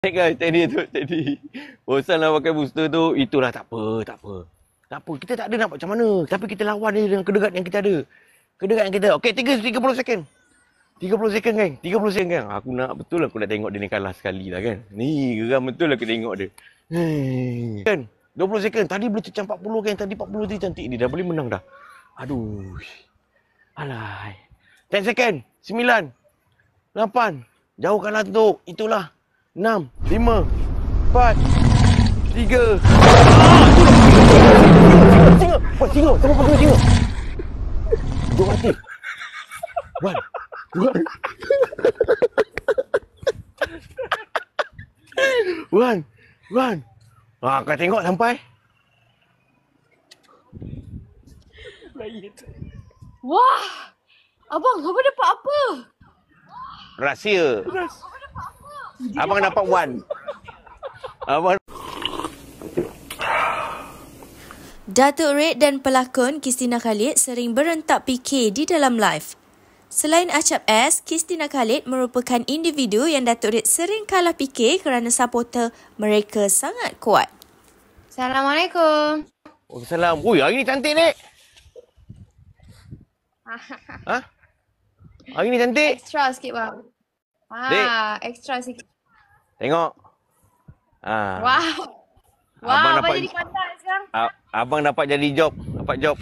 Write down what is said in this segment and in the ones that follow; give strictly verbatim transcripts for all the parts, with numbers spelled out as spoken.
Guys, tadi tu, tadi. Bosan lah pakai booster tu. Itulah tak apa, tak apa. Tak apa, kita tak ada nak buat macam mana. Tapi kita lawan dia dengan kedegat yang kita ada. Kedegat yang kita ada. Okey, tiga puluh second. tiga puluh second, geng. tiga puluh second, geng. Aku nak betul aku nak tengok dia ni kalah sekali lah, kan. Ni, geram betul aku tengok dia. Hmm. Kan? dua puluh second. Tadi boleh cecah empat puluh, geng. Tadi empat puluh tu cantik ni. Dah boleh menang dah. Aduh. Alai. sepuluh second. sembilan. lapan. Jauh kalah tu. Itulah. enam, lima, empat, tiga. Singa! Buat singa! Tengok pakai singa! Dua mati. Wan! Wan! Wan! Wan! Ah, kau tengok sampai? Wah! Abang, abang dapat apa? Rahsia. Abang dapat one. Abang Datuk Red dan pelakon Christina Khalid sering berentak P K di dalam live. Selain Acap S, Christina Khalid merupakan individu yang Datuk Red sering kalah P K kerana supporter mereka sangat kuat. Assalamualaikum. Waalaikumsalam. Ui, hari ni cantik, Nek. Ha? Hari ni cantik. Extra sikit, bang. Ah, Dek. extra sikit. Tengok. Ah. Wow. Wow, Abang abang dapat jadi pandai sekarang. A- abang dapat jadi job, dapat job.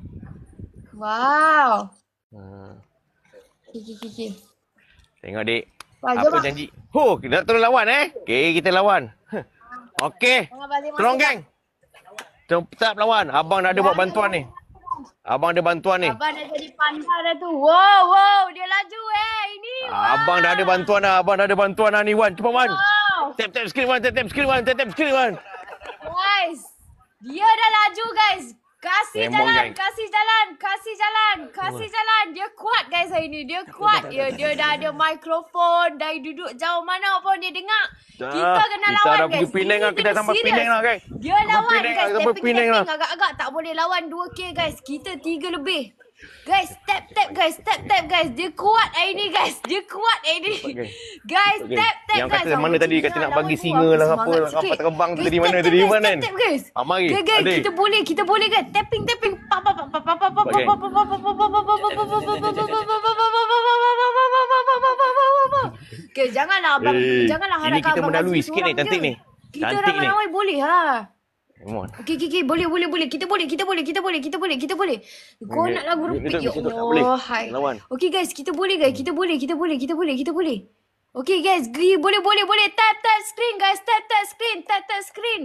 Wow. Ha. Kiki, kiki. Tengok, Dik. Wah, Apa jom, bang. janji? Huh, kita terus lawan, eh. Okey, kita lawan. Okey. Abang balik masuk, Tolong, bang. geng. Tetap lawan. Abang dah ada buat bantuan ni. Abang ada bantuan ni. Abang dah jadi pandai dah tu. Wow, wow. Dia laju, eh. Ini, wow. Abang dah ada bantuan dah. Abang dah ada bantuan dah ni, Wan. Cepat, Wan. Wow. Tap, tap screen, Wan. Tap, tap screen, Wan. Tap, tap screen, Wan. Guys. Dia dah laju, guys. Kasih Memang, jalan, guys. kasih jalan, kasih jalan, kasih jalan. Dia kuat, guys, hari ni. Dia kuat. Ya, dia dah ada mikrofon. Dari duduk jauh mana pun dia dengar. Dah. Kita kena Kita lawan, dah guys. pergi Penang Ini lah. Kita kena sampai serius. Penang lah, guys. Dia Sampai lawan, Penang guys. lah, sampai Tapping, Penang lah. tapping. Agak-agak tak boleh lawan dua K, guys. Kita tiga lebih. Guys, tap, tap, guys. Tap, tap, guys. Dia kuat hari ni, guys. Dia kuat hari ni. Cepat, guys. Guys, Okay. tap, tap, Yang guys. kata mana Aku tadi? cakap Kata nak lawan bagi dua. singa Aku lah, apa semangat lah, kapal sikit. terbang tu Guys, tadi tap, mana tap, tadi, guys. mana? Tap, tap, guys. Ah, mari. Okay, guys. Adik. Kita boleh, kita boleh, guys. Tapping, tapping. Pa, pa, pa, pa, pa, pa, pa, pa, pa, pa, pa, pa, pa, pa, pa, pa, pa, pa. Okay, janganlah abang, Eh, janganlah ini harapkan kita abang melalui kasih sikit ni, seorang cantik je. ni. Kita Cantik ni. ramai-ramai boleh lah. Come on. Okey, okey, okey. Boleh, boleh, boleh. Kita boleh, kita boleh, kita boleh, kita boleh, kita boleh. Kau Okey. nak lagu Ni- ni repeat, tu, ya ni tu, tak boleh. Allah. Hai. Lawan. Okey, guys. Kita boleh, guys. Kita boleh, kita boleh, kita boleh, kita boleh, kita boleh. Okey, guys. Gri, boleh, boleh, boleh. Tap, tap screen, guys. Tap, tap screen. Tap, tap screen.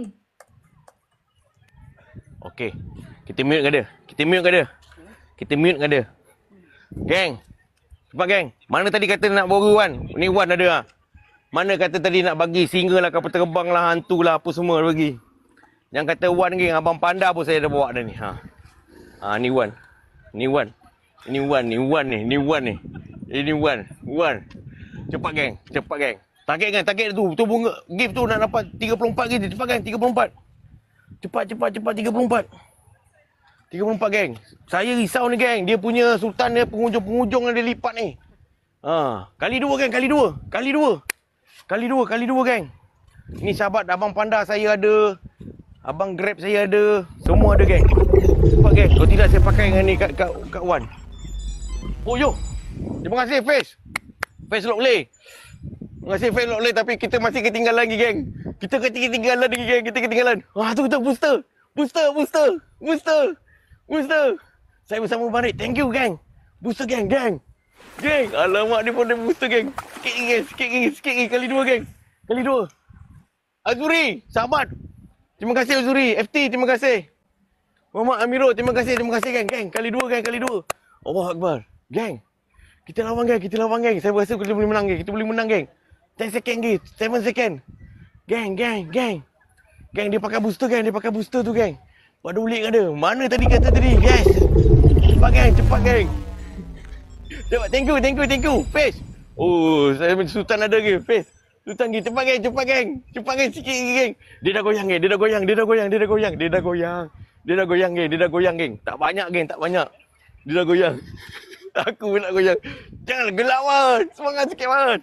Okey. Kita mute ke dia? Kita mute ke dia? Kita mute ke dia? Geng. Cepat, geng. Mana tadi kata nak boru, Wan? Ni Wan ada lah. Mana kata tadi nak bagi singa lah, kapal terbang lah, hantu lah, apa semua dia bagi. Yang kata Wan, geng. Abang Panda pun saya dah bawa dah ni. Ha. Ha, ni Wan. Ni Wan. Ini Wan, ni Wan ni. Ni Wan ni. Ini Wan. Wan. Cepat, geng. Cepat, geng. Target, geng. Target tu. Tu bunga. Gift tu nak dapat tiga puluh empat gitu. Cepat, geng. tiga puluh empat. Cepat, cepat, cepat. tiga puluh empat. tiga puluh empat, geng. Saya risau ni, geng. Dia punya sultan dia penghujung-penghujung yang dia lipat ni. Ha. Kali dua, geng. Kali dua. Kali dua. Kali dua. Kali dua, geng. Ni sahabat Abang Panda saya ada. Abang Grab saya ada. Semua ada, geng. Cepat, geng. Kalau tidak, saya pakai dengan ni kat, kat, kat Wan. Oh, yo. Terima kasih, Face. Face Lock Lay. Terima kasih, Face Lock Lay. Tapi kita masih ketinggalan lagi, geng. Kita ketinggalan lagi, geng. Kita ketinggalan. Wah, tu, tu. Booster. Booster, booster. Booster. Booster. Saya bersama Barik. Thank you, geng. Booster, geng. Geng. Geng. Alamak, dia pun ada booster, geng. Sikit lagi, geng. Sikit lagi. Sikit lagi. Kali dua, geng. Kali dua. Azuri. Sahabat. Terima kasih, Azuri. F T, terima kasih. Muhammad Amirul, terima kasih. Terima kasih, geng. Geng. Kali dua, geng. Kali dua. Allah Akbar. Geng. Kita lawan, geng. Kita lawan, geng. Saya rasa kita boleh menang, geng. Kita boleh menang, geng. ten second, geng. seven second. Geng, geng, geng. Geng, dia pakai booster, geng. Dia pakai booster tu, geng. Pada ulik ada. Mana tadi kata tadi, guys? Cepat, geng. Cepat, geng. Cepat. Thank you, thank you, thank you. Face. Oh, saya Sultan ada, geng. Face. Sultan, geng. Cepat, geng. Cepat, geng. Cepat, geng. Sikit, geng. Dia dah goyang, geng. Dia dah goyang. Dia dah goyang. Dia dah goyang. Dia dah goyang. Dia dah goyang, geng. Dia dah goyang, geng. Tak banyak, geng. Tak banyak. Dia dah goyang. Aku nak goyang. Jangan gelak, Wan. Semangat sikit, Wan.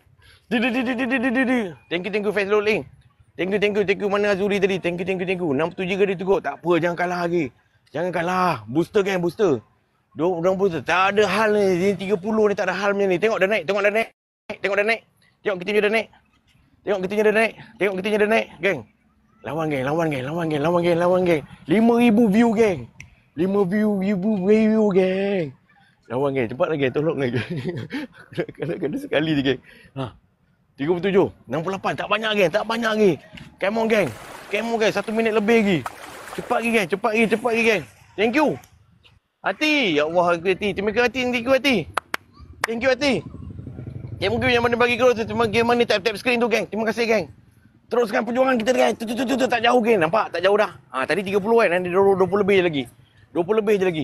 Di di di di di di di di. Thank you thank you Facebook link. Thank you thank you thank you mana Azuri tadi. Thank you thank you thank you. enam puluh tujuh ke dia tengok. Tak apa, jangan kalah lagi. Jangan kalah. Booster kan booster. Dua booster. Tak ada hal ni. Ini tiga puluh ni tak ada hal macam ni. Tengok dah naik. Tengok dah naik. Tengok dah naik. Tengok kita dah naik. Tengok kita dah naik. Tengok kita dah naik. Geng. Lawan geng, lawan geng, lawan geng, lawan geng, lawan geng. lima ribu view geng. lima view, ribu view geng. Lawan geng, cepat lagi, tolong lagi. Kena-kena sekali je geng. Ha. tiga puluh tujuh, enam puluh lapan, tak banyak geng, tak banyak lagi. Come on geng. Come on geng, satu minit lebih lagi. Cepat lagi geng, cepat lagi, cepat lagi geng. Thank you. Hati, ya Allah Hati. Terima kasih Hati, thank you Hati. Thank you Hati. Yang mungkin yang mana bagi kau tu, terima kasih mana tap-tap screen tu geng. Terima kasih geng. Teruskan perjuangan kita geng. Tu tu tu tu tak jauh geng. Nampak? Tak jauh dah. Ha, tadi tiga puluh kan. Nanti dua puluh lebih je lagi. dua puluh lebih je lagi.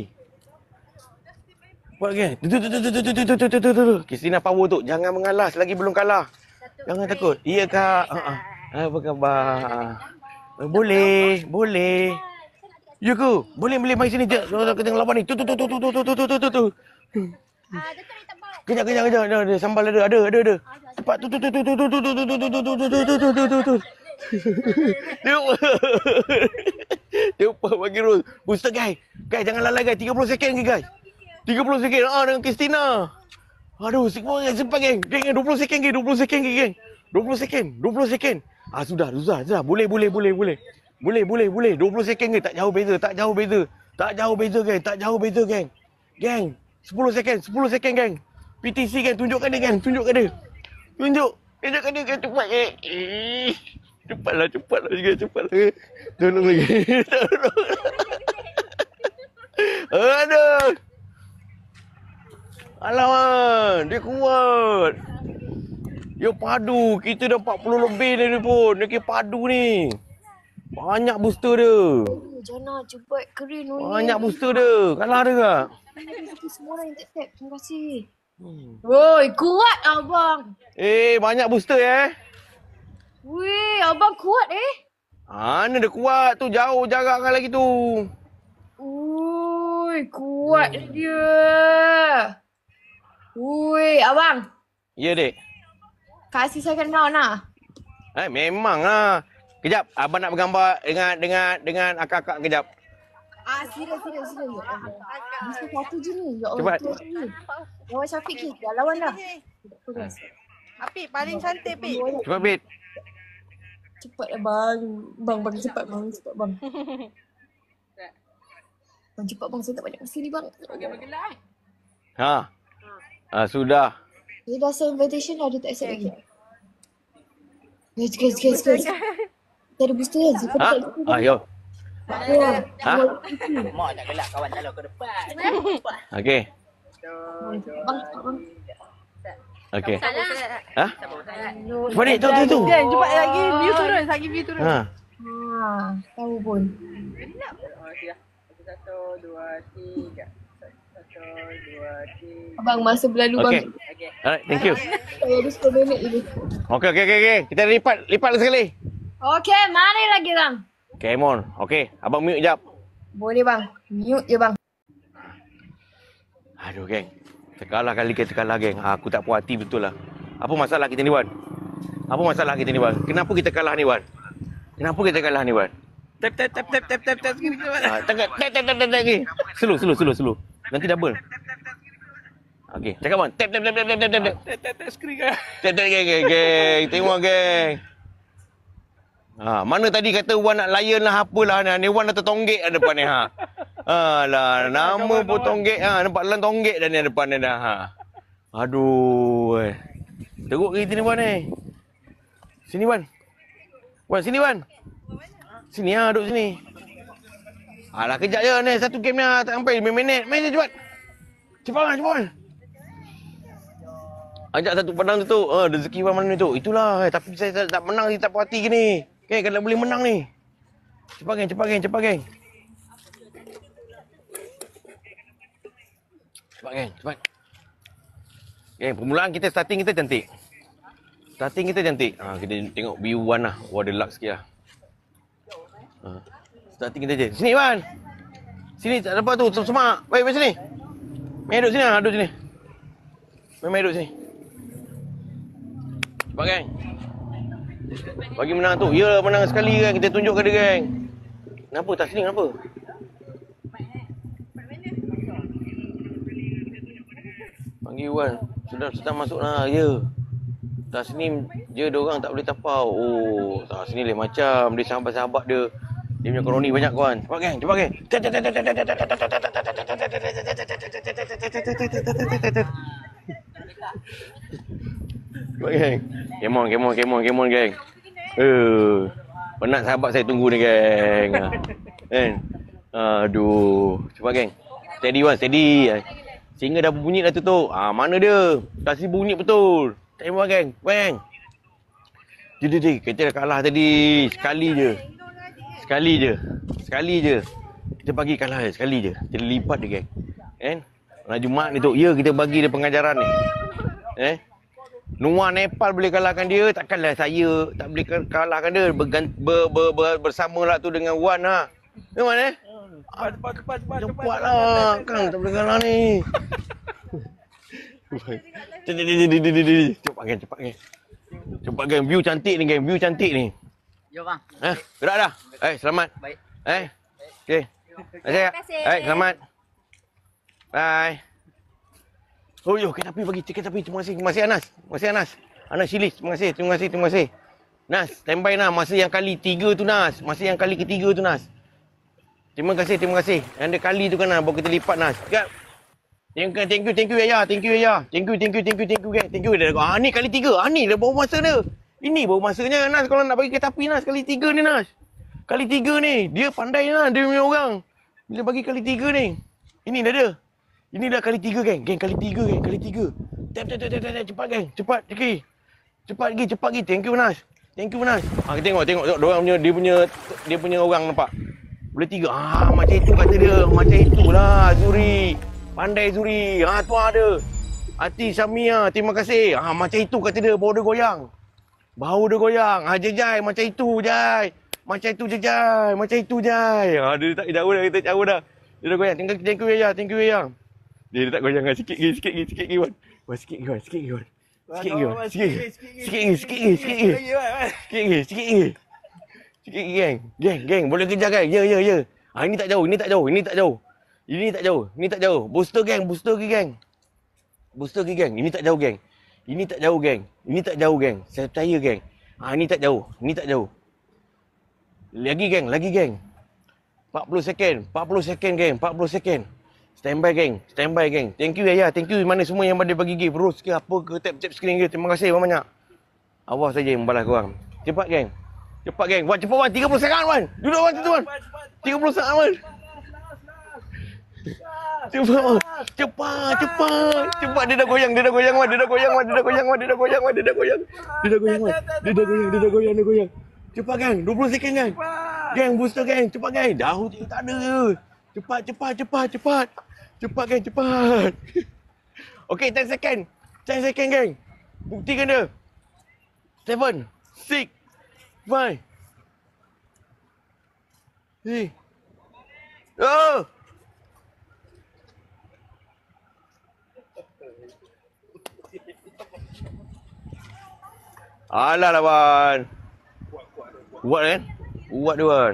Buat geng. Tu tu tu tu tu tu tu tu tu tu tu. Kristina power tu. Jangan mengalah selagi belum kalah. Jangan takut. Iya kak. Ha ah. Apa khabar? Boleh, boleh. Ya ke? Boleh boleh mai sini je. Kita tengok lawan ni. Tu tu tu tu tu tu tu tu tu tu tu. Kejap kejap kejap. Ada sambal ada ada ada ada. Cepat tu tu tu tu tu tu tu tu tu tu tu tu tu tu tu tu tu. Dia Dia upah bagi roll. Booster guys. Guys jangan lalai guys. tiga puluh second lagi guys. tiga puluh second. Ah dengan Kristina. Aduh, semua guys sempat geng. Geng dua puluh second lagi, dua puluh second lagi geng. dua puluh second, dua puluh second. Ah sudah, sudah, sudah. Boleh boleh boleh boleh. Boleh boleh boleh. dua puluh second ke tak jauh beza, tak jauh beza. Tak jauh beza geng, tak jauh beza geng. Geng, sepuluh second, sepuluh second geng. P T C geng, tunjukkan dia geng, tunjukkan dia. Tunjuk. Tunjukkan dia geng cepat geng. Eh. Cepatlah, cepatlah juga, cepatlah. Tolong lagi. Tolong. Aduh. Alamak, dia kuat. Dia padu. Kita dah empat puluh lebih ni pun. Dia padu ni. Banyak booster dia. Jana, cepat keren ni. Banyak booster dia. Kalah dia tak? Semua orang yang tap-tap. Terima kasih. Hmm. Woi, kuat abang. Eh, banyak booster eh. Weh, abang kuat eh. Mana dia kuat tu. Jauh jarak kan lagi tu. Woi, kuat hmm. dia. Woi, abang. Ya, dek. Kasih saya kenal nak. Eh, memang lah. Kejap, abang nak bergambar dengan dengan dengan akak-akak kejap. Ah, serius, serius, serius. Bisa satu je ni. Ya Allah. Cepat. Lawan Syafiq ke? Dah lawan dah. Apik, paling cantik, Pik. Cepat, Pik. Cepat lah, bang. Bang, bang, cepat, bang. Cepat, bang. Bang, cepat, bang. Saya tak banyak masa ni, bang. Bagi-bagilah. Ha. Ah, sudah. Dia dah send invitation dah, dia tak accept lagi. Guys, guys, guys, guys. Kita ada booster kan? Saya Ha? Ah, yo. Ya. Ha? Mak tak gelak kawan jalan ke depan. Okey. Bang, bang. Okey. Ha? Cepat ni, tu tu tu. Dia cepat lagi view turun, lagi view turun. Ha. Ha, tahu pun. Satu, dua, tiga. Satu, dua, tiga. Abang, masa berlalu, bang. Okey. Alright, thank you. Saya ada sepuluh minit je. Okey, okey, okey, okey. Kita lipat, lipat sekali. Okey, mari lagi, bang. Come on. Okey, abang mute jap. Boleh, bang. Mute je, bang. Aduh, geng. Terkalah kali kita kalah, geng. Aku tak puas hati betul lah. Apa masalah kita ni, Wan? Apa masalah kita ni, Wan? Kenapa kita kalah ni, Wan? Kenapa kita kalah ni, Wan? Tap, tap, tap, tap, tap, tap, tap. Ah, tap, tap, tap, tap, tap, tap, tap. Slow, slow, slow, slow. Nanti double. Okey, cakap, Wan. Tap, tap, tap, tap, tap, tap, tap. Tap, tap, tap, screen kan. Tap, tap, geng, geng, geng. Tengok, geng. Ha, mana tadi kata Wan nak layan lah apalah ni. Ni Wan dah tertonggek dah depan ni, ha. Alah, nama pun tonggek, ha. Nampak lan tonggek dah ni depan ni dah, ha. Aduh. Teruk ke kita ni, Wan ni. Sini, Wan. Wan, sini, Wan. Sini, ha. Duduk sini. Alah, kejap je ni. Satu game ni, ha. Tak sampai lima minit. Main je cepat. Cepat, Wan. Cepat, Wan. Ajak satu padang tu tu. Ha, rezeki Wan mana ni tu. Itulah. Eh, tapi saya tak, tak menang. Saya tak puas hati ke ni. Okay, kalau boleh menang ni. Cepat, geng. Cepat, geng. Cepat, geng. Cepat, geng. Cepat. Geng, permulaan kita, starting kita cantik. Starting kita cantik. Ha, kita tengok view Wan lah. Wah, dia luck sikit lah. Ha. Starting kita je. Sini, Wan. Sini, tak dapat tu. Semak. Baik, baik sini. Main duduk sini lah. Duduk sini. Main, main duduk sini. Cepat geng. Bagi menang tu. Ya, menang sekali kan. Kita tunjuk ke dia geng. Kenapa? Tasnim kenapa? Panggil Wan. Sudah sudah masuk lah. Ya. Tasnim je dia orang tak boleh tapau. Oh, Tasnim lain macam. Dia sahabat-sahabat dia. Dia punya kroni banyak kawan. Cepat geng, cepat geng. Cepat geng. Come on, come on, come on, come on geng. Eh, penat sahabat saya tunggu ni geng. Kan? Aduh, cepat geng. Steady Wan, steady. Singa dah bunyi dah tutup. Ah, mana dia? Tasnim bunyi betul. Tembak geng, geng. Jadi dia, kita dah kalah tadi. Sekali je. Sekali je. Sekali je. Kita bagi kalah je. Sekali je. Kita lipat dia, geng. Kan? Malam Jumaat ni tu. Ya, kita bagi dia pengajaran ni. Eh? Nuan Nepal boleh kalahkan dia. Takkanlah saya tak boleh kalahkan dia. Bergant, ber, ber, ber, bersama lah tu dengan Wan lah. Memang eh? Cepat, cepat, cepat, cepat. Cepat lah. Kang tak boleh kalah ni. Cepat geng, cepat geng. Cepat geng. View cantik ni geng. View cantik ni. Yo bang. Eh, gerak dah. Eh, selamat. Baik. Eh. Okey. Terima kasih. Eh, selamat. Bye. Oh, yo, kita api bagi tiket api. Terima kasih. Terima kasih Anas. Terima kasih Anas. Anas Shilis. Terima kasih. Terima kasih. Terima kasih. Nas, standby Nas. Masa yang kali tiga tu Nas. Masa yang kali ketiga tu Nas. Terima kasih. Terima kasih. Yang ada kali tu kan Nas. Baru kita lipat Nas. Sekejap. Thank you, thank you, thank you Yaya. Thank you Yaya. Thank you, thank you, thank you, thank you gang. Thank you. Ah, ni kali tiga. Ah, ni dah baru masa dia. Ini baru masanya Nas kalau nak bagi kereta api Nas. Kali tiga ni Nas. Kali tiga ni. Dia pandai lah. Dia punya orang. Bila bagi kali tiga ni. Ini dah dia. Ini dah kali tiga geng. Geng kali tiga geng. Kali tiga. Tap, tap, tap, tap, tap. Cepat geng. Cepat. Cepat. Cepat lagi. Cepat lagi. Thank you Nas. Thank you Nas. Ah, kita tengok. Tengok. Tengok. Dia punya, dia punya, dia punya orang nampak. Boleh tiga. Ah, macam itu kata dia. Macam itulah Zuri. Pandai Zuri. Ha, tu ada. Ati Samia. Terima kasih. Ha, macam itu kata dia. Baru dia goyang. Bau dia goyang. Ha, Jai, macam itu, Jai. Macam itu, Jai. Macam itu, Jai. Ha, dia tak jauh dah. Kita jauh dah. Dia dah goyang. Thank you, thank you, ya. Thank you, ya. Dia, dia tak goyang. Sikit lagi, sikit lagi, sikit lagi, Wan. Wan, sikit lagi, Wan. Sikit lagi, Wan. Sikit lagi, Wan. Sikit lagi. Sikit lagi, sikit lagi, sikit lagi. Sikit lagi, sikit lagi. Sikit lagi, geng. Geng, geng. Boleh kejar, geng. Ya, ya, ya. Ha, ini tak jauh, ini tak jauh, ini tak jauh. Ini tak jauh, ini tak jauh. Booster, geng. Booster lagi, geng. Booster lagi, geng. Ini tak jauh, geng. Ini tak jauh, geng. Ini tak jauh, geng. Saya percaya, geng. Ah, ini tak jauh. Ini tak jauh. Lagi, geng. Lagi, geng. empat puluh second. empat puluh second, geng. empat puluh second. Standby, geng. Standby, geng. Thank you, Yaya. Thank you mana semua yang pada bagi gift. Rose ke apa ke. Tap-tap screen ke. Terima kasih banyak-banyak. Allah saja yang membalas korang. Cepat, geng. Cepat, geng. Wan, cepat, Wan. tiga puluh second, Wan. Duduk, Wan. Situ, Wan. tiga puluh second, Wan. Cepat, Wan. Cepat, cepat. Cepat, dia dah goyang. Dia dah goyang, Wan. Dia dah goyang, Wan. Dia dah goyang, Wan. Dia dah goyang, Wan. Dia dah goyang. Dia dah goyang, Wan. Dia dah goyang. Dia dah goyang. Dia goyang. Cepat, geng. dua puluh second, geng. Geng, booster, geng. Cepat, geng. Dahulu tak ada. Cepat, cepat, cepat, cepat. Cepat, geng. Cepat. Okey, ten second. ten second, geng. Buktikan dia. seven, six, five. Hey. Oh. Alah lah, Wan. Kuat kan? Kuat dia, Wan.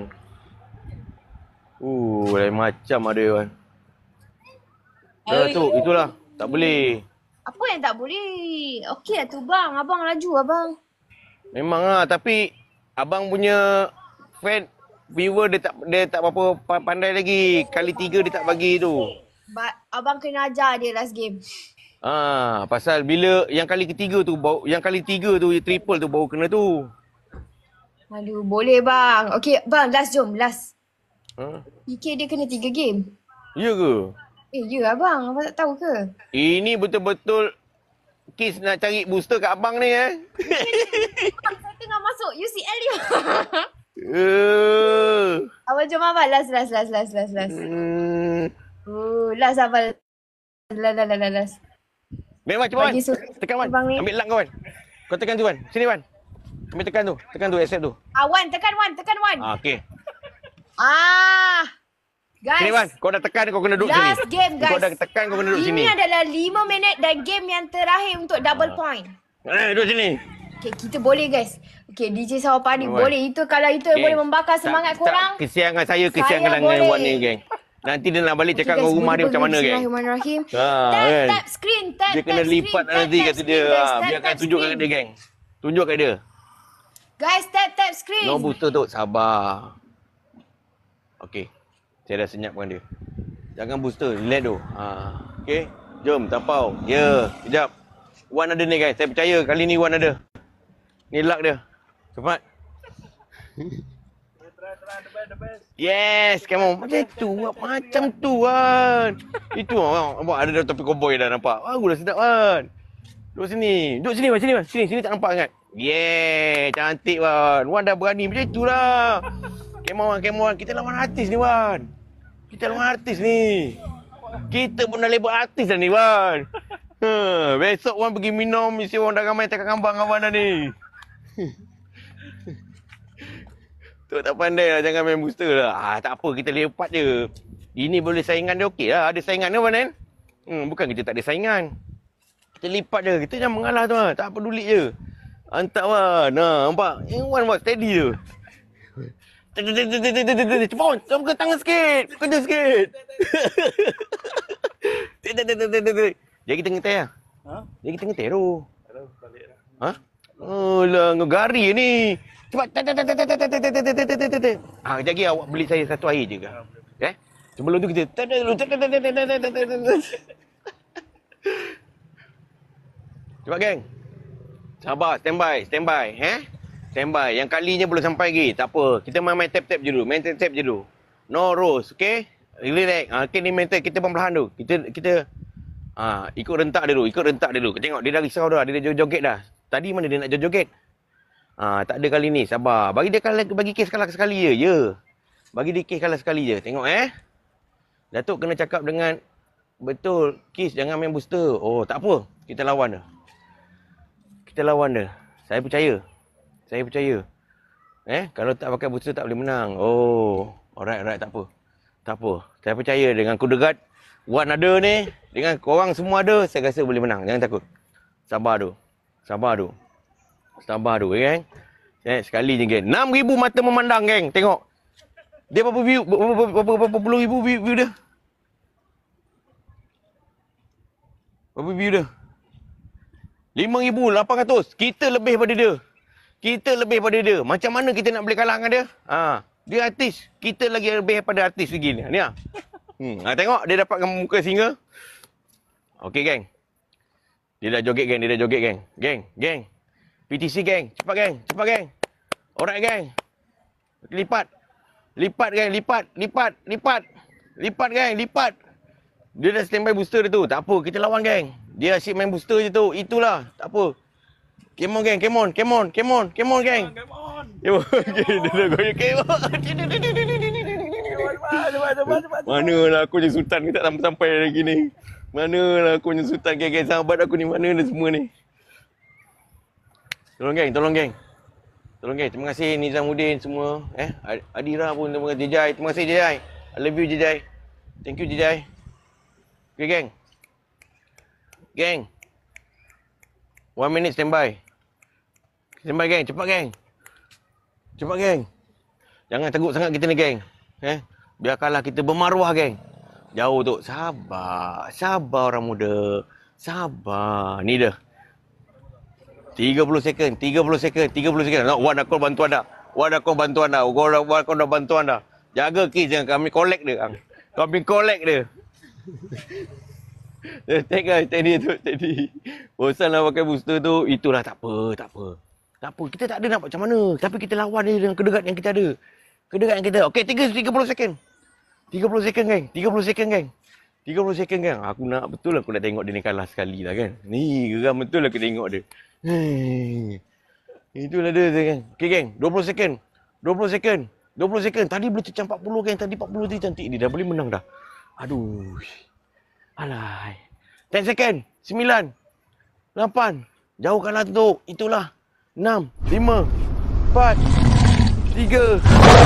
Uh, lain macam ada, Wan. Dah tu, itulah. Tak boleh. Apa yang tak boleh? Okey lah tu bang. Abang laju abang. Memang lah. Tapi abang punya fan, viewer dia tak dia tak apa pandai lagi. Kali tiga dia tak bagi tu. Ba- abang kena ajar dia last game. Ah, pasal bila yang kali ketiga tu, bau, yang kali tiga tu, triple tu baru kena tu. Aduh, boleh bang. Okey, bang, last jom, last. Ha? P K dia kena tiga game. Ya ke? Eh, ya abang. Abang tak tahu ke? Ini betul-betul Kiss nak cari booster kat abang ni eh. Bang, saya tengah masuk U C L dia. Uh. Abang jom abang. Last, last, last, last, last, last. Hmm. Oh, last abang. Last, last, last, last. Memang cepat, Wan. Bagi su- Tekan, Wan. abang ni. Ambil lang kau, Wan. Kau tekan tu, Wan. Sini, Wan. Ambil tekan tu. Tekan tu, accept tu. Ah, Wan, tekan Wan, tekan Wan. Ah, okey. Ah. Guys. Sini, Wan. Kau dah tekan, kau kena duduk sini. Last game, guys. Kau dah tekan, kau kena duduk Ini sini. adalah lima minit dan game yang terakhir untuk double Ah. point. Eh, duduk sini. Okay, kita boleh guys. Okay, D J Sawapani Alright. boleh. Itu kalau itu yang Geng, boleh membakar semangat tak, korang. Tak, kesian dengan saya, kesian Saya dengan boleh. Wan ni, geng. Nanti dia nak balik cakap Okay, dengan guys, rumah dia boleh macam mana, geng. Bismillahirrahmanirrahim. Ha, Tap, kan? tap screen, tap, Dia tap kena screen, lipat tap, nanti tap kata dia. screen, guys. Ha, Tap, biarkan tap tunjuk kat screen. dia, geng. Tunjuk kat dia. Guys, tap, tap screen. No booster tu, sabar. Okey. Saya dah senyapkan dia. Jangan booster, relax tu. Ha, okey. Jom, tapau. Ya, yeah. Kejap. Wan ada ni, guys. Saya percaya kali ni Wan ada. Ni luck dia. Cepat. Yes, come on. Macam tu, macam tu kan. Itu ah, nampak ada dah topi cowboy dah nampak. Ah, dah sedap kan. Duduk sini. Duduk sini, Wan. Sini, Wan. Sini, sini tak nampak sangat. Yeah, cantik Wan. Wan dah berani macam itulah. Come on, come on. Kita lawan artis ni, Wan. Kita lawan artis ni. Kita pun dah label artis dah ni, Wan. Ha, besok Wan pergi minum, mesti orang dah ramai tekan kambang dengan Wan dah ni. Tu tak pandai lah, jangan main booster lah. Ah, tak apa, kita lepak je. Ini boleh saingan dia okey lah. Ada saingan dia, Wan kan? Hmm, bukan kita tak ada saingan. Kita lipat je. Kita jangan mengalah tu lah. Tak peduli je. Hantar Wan. Nah, nampak? Eh, Wan buat steady je. Cepat, cepat ke tangan sikit. Kerja sikit. Jadi kita ngetai lah. Ha? Jadi kita ngetai tu. Ha? Oh lah, ngegari ni. Cepat. Ah, kejap lagi awak beli saya satu air je ke? Eh? Sebelum tu kita cepat geng. Sabar, standby, standby, eh? Standby. Yang kalinya belum sampai lagi. Tak apa. Kita main-main tap-tap je dulu. Main tap-tap je dulu. No rush, okey? Relax. Ah, okey ni main tap. Kita perlahan dulu. Kita kita ah, ikut rentak dia dulu. Ikut rentak dia dulu. Tengok dia dah risau dah. Dia dah joget dah. Tadi mana dia nak joget? Ah, tak ada kali ni. Sabar. Bagi dia kalah, bagi kes kalah sekali je. Ya. Bagi dia kes kalah sekali je. Tengok eh. Datuk kena cakap dengan betul. Kes jangan main booster. Oh, tak apa. Kita lawan dia. Kita lawan dia. Saya percaya. Saya percaya. Eh, kalau tak pakai booster tak boleh menang. Oh, alright, alright, tak apa. Tak apa. Saya percaya dengan kudegat Wan ada ni, dengan korang semua ada, saya rasa boleh menang. Jangan takut. Sabar tu. Sabar tu. Sabar tu, geng. Eh, sekali je, geng. enam ribu mata memandang, geng. Tengok. Dia berapa view? Berapa, berapa, berapa, berapa puluh ribu view, view dia? Berapa view dia? lima ribu lapan ratus. Kita lebih pada dia. Kita lebih pada dia. Macam mana kita nak boleh kalah dengan dia? Ha, dia artis. Kita lagi lebih daripada artis lagi ni. Ni ah. Hmm, ha, tengok dia dapatkan muka singa. Okey, geng. Dia dah joget, geng. Dia dah joget, geng. Geng, geng. P T C, geng. Cepat, geng. Cepat, geng. Alright, geng. Lipat. Lipat, geng. Lipat. Lipat. Lipat. Lipat, geng. Lipat. Dia dah standby booster dia tu. Tak apa. Kita lawan, geng. Dia asyik main booster je tu. Itulah. Tak apa. Come on, geng. Come on. Come on. Come on. Come on, geng. Come on. Come on. Dia dah goyang. Come on. Manalah aku je sultan ke tak sampai-sampai lagi ni. Manalah aku je sultan. Geng-geng sahabat aku ni. Mana dah semua ni. Tolong, geng. Tolong, geng. Tolong, geng. Terima kasih Nizamuddin semua. Eh, Adira pun. Terima kasih. Jejai. Terima kasih, Jejai. I love you, Jejai. Thank you, Jejai. Okay, geng. Geng. One minute standby. Standby, geng. Cepat, geng. Cepat, geng. Jangan teruk sangat kita ni, geng. Eh? Biarkanlah kita bermaruah, geng. Jauh tu. Sabar. Sabar orang muda. Sabar. Ni dah. tiga puluh second. tiga puluh second. tiga puluh second. Wan aku bantu anda. Wan aku bantu anda. Wan aku dah bantu anda. Jaga kes jangan kami collect dia. Kami collect dia. Take guys, steady tu, steady. Bosanlah pakai booster tu. Itulah tak apa, tak apa. Tak apa, kita tak ada nak buat macam mana. Tapi kita lawan dia dengan kedegat yang kita ada. Kedegat yang kita ada. Okey, tiga puluh second. tiga puluh second, geng. tiga puluh second, geng. tiga puluh second, geng. Aku nak, betul aku nak tengok dia ni kalah sekali lah, kan. Ni, geram betul aku tengok dia. Hmm. Itulah dia, geng. Okey, geng. dua puluh second. dua puluh second. dua puluh second. Tadi boleh cecah empat puluh, geng. Tadi empat puluh tu cantik ni. Dah boleh menang dah. Aduh. Alai. sepuluh second. sembilan. lapan. Jauh kalah tu. Itulah. enam. lima. empat. tiga.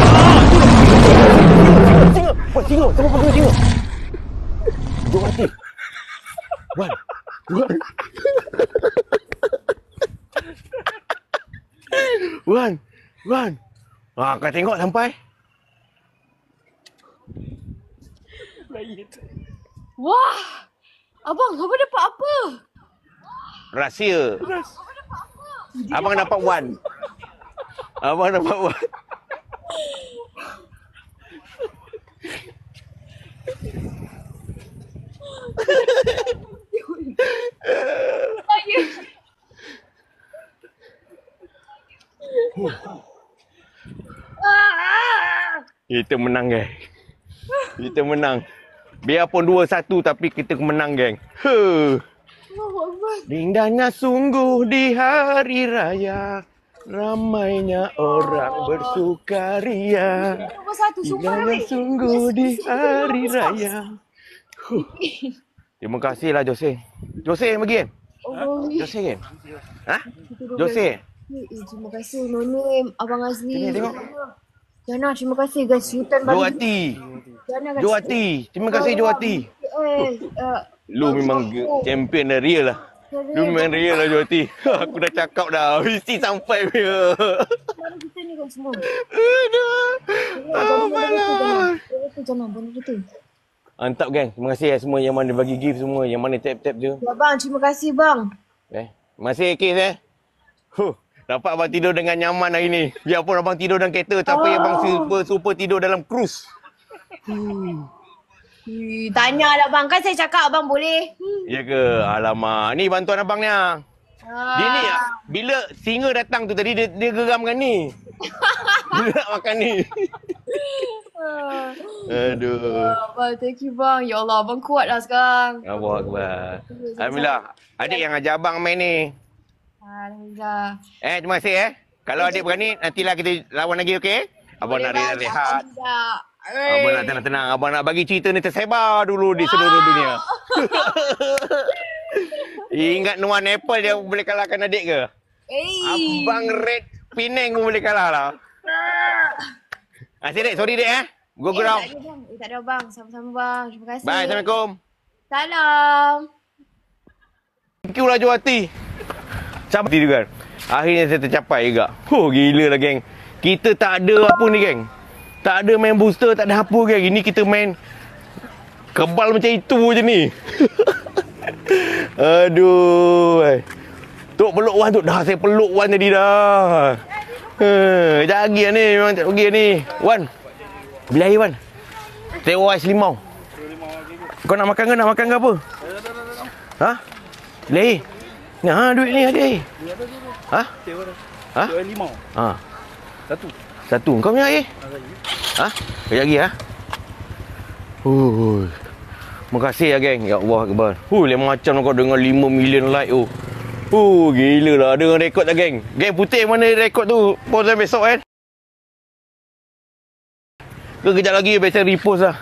Singa. Buat singa. Tengok pakai singa. Dua mati. Buat. Buat. Wan. Wan. Ah, kau tengok sampai. Wah. Abang, abang dapat apa? Rahsia. Abang dapat Wan. Abang dapat Wan. Kita menang, geng. Kita menang. Biarpun dua satu tapi kita menang, geng. Huh. Indahnya sungguh di hari raya, ramainya orang bersukaria. Indahnya sungguh di hari raya. Huh. Terima kasihlah Jose. Jose yang bagi kan? Oh, Jose kan? Ha? Jose? Eh, terima kasih Noni, Abang Azli. Sini tengok. Jana, terima kasih guys. Sultan Johati. Jana guys. Johati. Terima kasih Johati. Eh, uh, Lu memang champion dah, real lah. Lu memang real lah Johati. Aku dah cakap dah. Mesti sampai dia. Mana kita ni kan semua? Aduh. Apalah. Jana, mana kita? Mantap geng. Terima kasih ya semua yang mana bagi gift semua. Yang mana tap-tap je. Ya bang, terima kasih bang. Eh, masih kes eh. Huh. Dapat abang tidur dengan nyaman hari ni. Biarpun abang tidur dalam kereta tapi oh. abang super super tidur dalam cruise. Hmm. Hmm, tanya lah bang. Kan saya cakap abang boleh. Hmm. Ya ke? Alamak. Ni bantuan abang ni. Ah. Dia ni bila singa datang tu tadi dia, dia geram dengan ni. Dia nak makan ni. Aduh. Abang, thank you bang. Ya Allah, abang kuat lah sekarang. Allah Akbar. Alhamdulillah. Adik yang ajar abang main ni. Alhamdulillah. Eh, terima kasih eh. Kalau adik berani, nantilah kita lawan lagi, okey? Abang nak rehat. Abang nak tenang-tenang. Abang nak bagi cerita ni tersebar dulu di seluruh dunia. Ingat Nuan Apple dia boleh kalahkan adik ke? Hey. Abang Red Penang pun boleh kalah lah. Asyik dek, sorry dek eh. Go Eh, ground. tak ada bang. Eh, tak ada bang. Sama-sama bang. Terima kasih. Bye, Assalamualaikum. Salam. Thank you lah Johati. Capai juga. Akhirnya saya tercapai juga. Oh, gila lah geng. Kita tak ada apa ni geng. Tak ada main booster, tak ada apa geng. Ini kita main kebal macam itu je ni. Aduh. Tok peluk Wan tu. Dah saya peluk Wan tadi dah. Haa, sekejap lagi lah ni. Memang tak pergi ni. Wan. Beli air Wan. Teo ais limau. Kau nak makan ke? Nak makan ke apa? Ha? Beli air. Ni ha, duit ni ada air. Ha? Ha? Teo ais limau. Ha. Satu. Satu. Kau punya air? Ha? Sekejap lagi ha? Huh. Terima kasih ya geng. Ya Allah Akbar. Huh, lain macam kau dengan lima million like tu. Oh, gila lah. Ada rekod dah, geng. Geng putih mana rekod tu? Post dah besok kan? Ke kejap lagi biasa repost lah.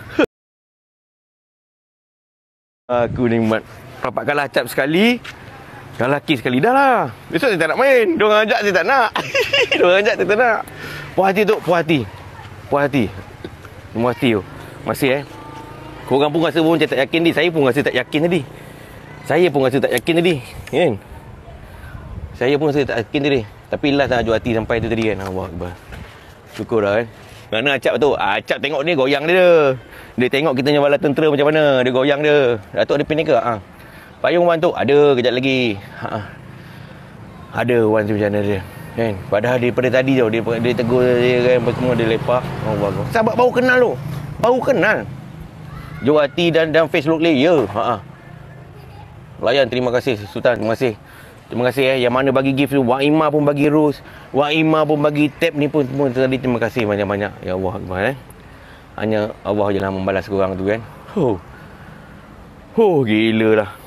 Aku ni mat. Dapat kalah cap sekali. Kalah kiss sekali. Dah lah. Besok saya tak nak main. Diorang ajak saya tak nak. Diorang ajak saya tak nak. Puas hati tu. Puas hati. Puas hati. Terima kasih tu. Masih eh. Korang pun rasa pun macam tak yakin ni. Saya pun rasa tak yakin tadi. Saya pun rasa tak yakin tadi. Kan? Saya pun rasa tak yakin tadi. Tapi last nak jual hati sampai tu tadi kan. Allah Akbar. Syukur dah kan. Kerana Acap tu. Acap tengok ni goyang dia. Dia tengok kita punya bala tentera macam mana. Dia goyang dia. Datuk ada pindah ke? Ha. Payung Wan tu. Ada kejap lagi. Ha. Ada Wan tu macam mana dia. Kan? Padahal daripada tadi tau. Dia, dia tegur dia kan. Apa semua dia lepak. Allah Akbar. Sahabat baru kenal tu. Baru kenal. Jual hati dan, dan Facebook layer. Ha. Layan, terima kasih Sultan. Terima kasih. Terima kasih eh. Yang mana bagi gift tu. Wak Ima pun bagi rose. Wak Ima pun bagi tab ni pun semua tadi. Terima kasih banyak-banyak. Ya Allah Akbar eh. Hanya Allah je lah membalas korang tu kan. Huh. Huh, gila lah.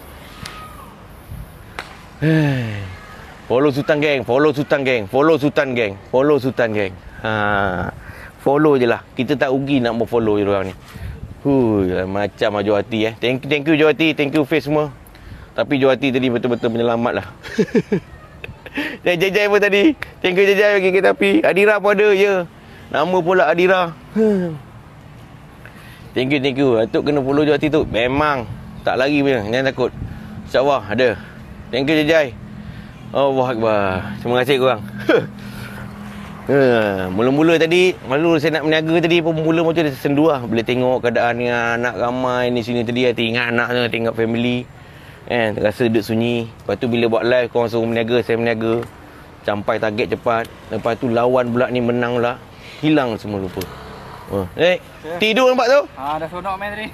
Hey. Follow Sultan geng. Follow Sultan geng. Follow Sultan geng. Follow Sultan geng. Ha. Follow je lah. Kita tak rugi nak mau follow je orang ni. Huh, macam Ajo Hati eh. Thank you, thank you Johati. Thank you face semua. Tapi Johati tadi betul-betul penyelamat lah. Dan Jajai pun tadi. Thank you Jajai bagi kita api. Adira pun ada, ya. Nama pula Adira. Thank you, thank you. Atuk kena follow Johati tu. Memang. Tak lari punya. Jangan takut. InsyaAllah ada. Thank you Jajai. Allah Akbar. Terima kasih korang. Ha, mula-mula tadi, malu saya nak berniaga tadi pun mula macam dia tersendu lah. Bila tengok keadaan ni anak ramai ni sini tadi, hati ingat anak tu, tengok family. Eh, rasa duduk sunyi. Lepas tu bila buat live, korang suruh berniaga, saya berniaga. Sampai target cepat. Lepas tu lawan pula ni menang pula. Hilang semua lupa. Oh. Eh, yeah. Tidur nampak tu? Ah, dah sonok main tadi.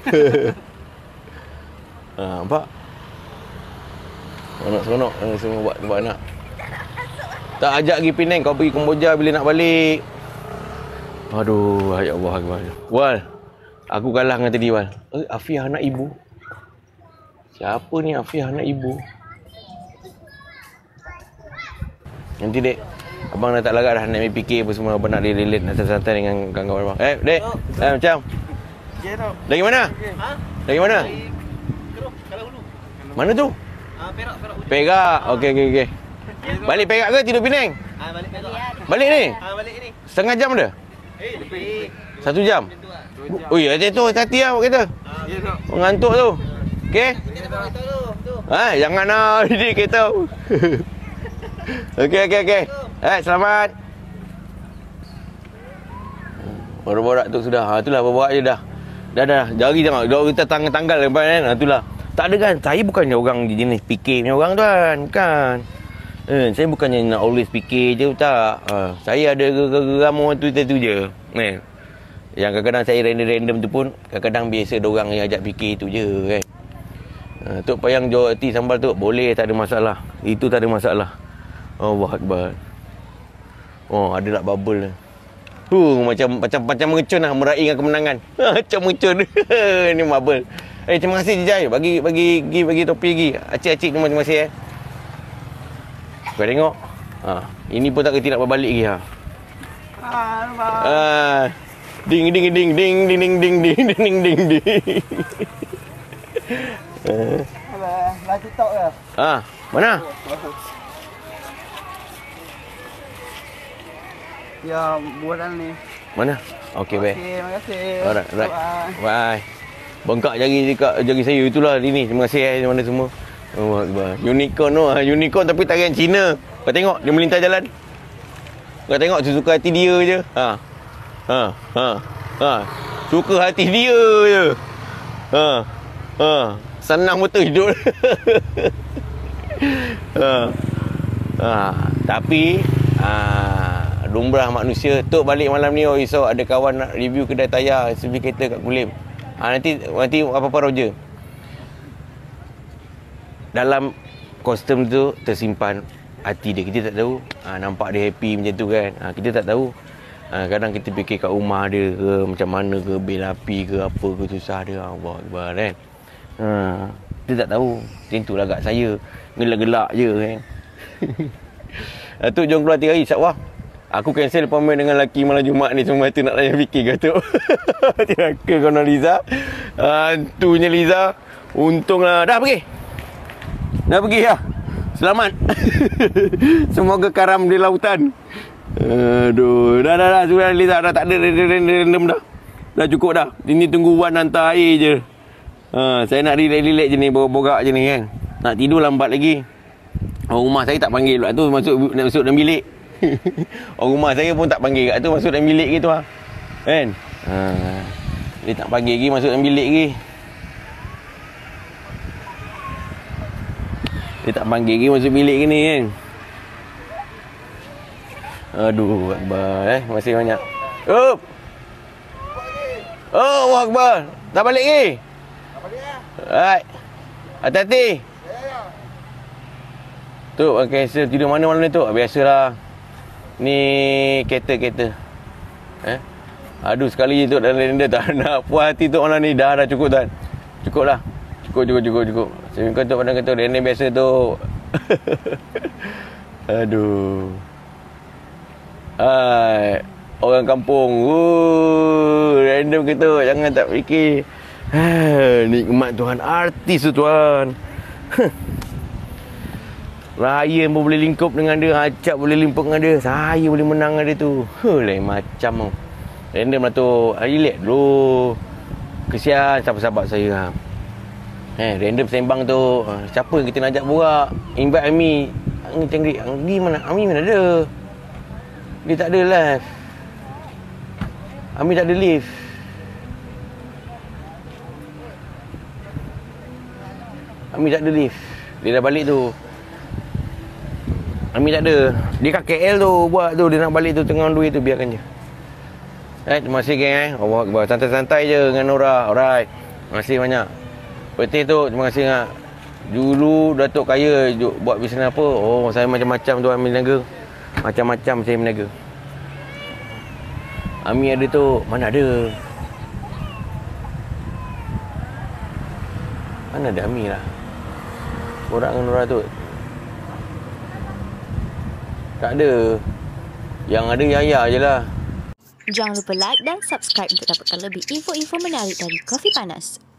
Ha, nampak? Seronok-seronok semua buat buat anak. Tak ajak pergi Penang, kau pergi Kemboja bila nak balik. Aduh, ya Allah akbar. Wal, aku kalah dengan tadi Wal. Eh, Afiah anak ibu. Siapa ni Afiah anak ibu? Nanti dek, abang dah tak larat dah nak ambil fikir apa semua. Abang nak relate nak santai dengan kawan-kawan abang. Eh, dek, eh, macam? Ya tu. Dari mana? Ha? Dari mana? Keruh, kalau dulu. Mana tu? Ah, Perak, Perak. Perak. Okey, okey, okey. Balik Perak ke tidur Penang? Ah, balik Perak. Balik ni? Ah, balik ni. Setengah jam dah? Eh, lebih. Satu jam? Oh ya, hati tu, hati lah kereta. Ya tu. Mengantuk tu. Okey? Kita Perak tu tu. Ha, jangan nak ini kereta. Okey, okey, okey. Eh, selamat. Borak-borak tu sudah. Ha, itulah borak je dah. Dah dah, jari tengok. Dah kita tanggal-tanggal lepas kan. Ha, itulah. Tak ada kan, saya bukannya orang jenis fikir punya orang tuan. Bukan. Eh, saya bukannya nak always fikir je, tak. Ha, saya ada geram orang tu, tu je. Eh. Yang kadang-kadang saya random-random tu pun, kadang-kadang biasa ada orang yang ajak fikir tu je kan. Ha, Tok Payang jual roti sambal tu, boleh, tak ada masalah. Itu tak ada masalah. Allah Akbar. Oh, ada nak bubble. Huh, macam macam macam mengecun lah, meraih dengan kemenangan. Macam mengecun. Ni bubble. Eh, terima kasih Jai. Bagi bagi bagi bagi topi lagi. Acik-acik ni terima kasih eh. Kau tengok. Ha, ini pun tak kerti nak berbalik lagi ha. Ah, nampak. Ah, ding ding ding ding ding ding ding ding ding ding ding. Alah, live TikTok ke? Ah, mana? Ya, buatan ni. Mana? Okey, baik. Okey, terima kasih. Alright, right. Bye. Bye. Bengkak jari dekat jari saya, itulah ini. Terima kasih eh mana semua. Oh, Akbar. Unicorn tu, ha, unicorn tapi tarian Cina. Kau tengok dia melintas jalan. Kau tengok suka hati dia je. Ha. Ha, ha. Ha. Suka hati dia je. Ha. Ha. Senang betul hidup. Ha. Ha, tapi ah lumrah manusia. Tok balik malam ni, oh esok ada kawan nak review kedai tayar S U V kereta kat Kulim. Ha, nanti nanti apa-apa Roger. Dalam kostum tu tersimpan hati dia. Kita tak tahu. Ha, nampak dia happy macam tu kan. Ha, kita tak tahu. Ha, kadang kita fikir kat rumah dia ke macam mana ke, bil api ke apa ke, susah dia. Allah Akbar kan. Ha, kita tak tahu. Macam tu lah kat saya. Gelak-gelak je kan. Datuk jom keluar tiga hari insyaAllah. Aku cancel appointment dengan lelaki malam Jumaat ni. Semua tu nak layan fikir Datuk. Tiaka kau nak Liza. Hantunya Liza. Untunglah. Dah pergi. Dah pergi lah. Selamat. Semoga karam di lautan. Aduh. Dah dah dah. Sudah Liza. Dah tak ada random dah. Dah cukup dah. Ini tunggu Wan hantar air je. Ha, saya nak relax-relax je ni. Borak-borak je ni kan. Nak tidur lambat lagi. Orang rumah saya tak panggil pula tu masuk nak masuk dalam bilik. Orang rumah saya pun tak panggil kat tu masuk dalam bilik gitu ah. Kan? Ha. Dia tak panggil lagi masuk dalam bilik lagi. Dia tak panggil lagi masuk bilik ni kan. Aduh Akbar eh, masih banyak. Up. Oh, Allah Akbar. Tak balik lagi? Tak balik lah. Alright. Hati-hati. Tu pakai cancel tidur mana malam ni tu? Biasalah. Ni kereta-kereta. Eh? Aduh sekali je tu dalam render tak nak puas hati tu malam ni. Dah dah cukup tuan. Cukup lah. Cukup cukup cukup cukup. Saya kata tu pandang kata render biasa tu. Aduh. Hai. Orang kampung. Uh, random kata jangan tak fikir. Ha, nikmat Tuhan artis tu tuan. Ryan pun boleh lingkup dengan dia. Acap boleh lingkup dengan dia. Saya boleh menang dengan dia tu. Huh, lain macam tu. Random lah tu. Relax dulu. Kesian sahabat-sahabat saya. Eh, random sembang tu. Siapa yang kita nak ajak borak? Invite Ami. Ini cengrik. Ami mana? Ami mana ada? Dia tak ada live. Ami tak ada lift. Ami tak ada lift. Dia dah balik tu. Ami tak ada. Dia kat K L tu buat tu. Dia nak balik tu tengah on the way tu. Biarkan je. Eh, terima kasih geng eh. Allah Akbar. Santai-santai je dengan Nora. Alright. Terima kasih banyak. Peti tu, terima kasih nak. Dulu Datuk kaya buat bisnes apa? Oh, saya macam-macam tu ambil niaga. Macam-macam saya berniaga. Ami ada tu, mana ada? Mana ada Ami lah? Borak dengan Nora tu. Tak ada. Yang ada Yaya je lah. Jangan lupa like dan subscribe untuk dapatkan lebih info-info menarik dari Kopi Panas.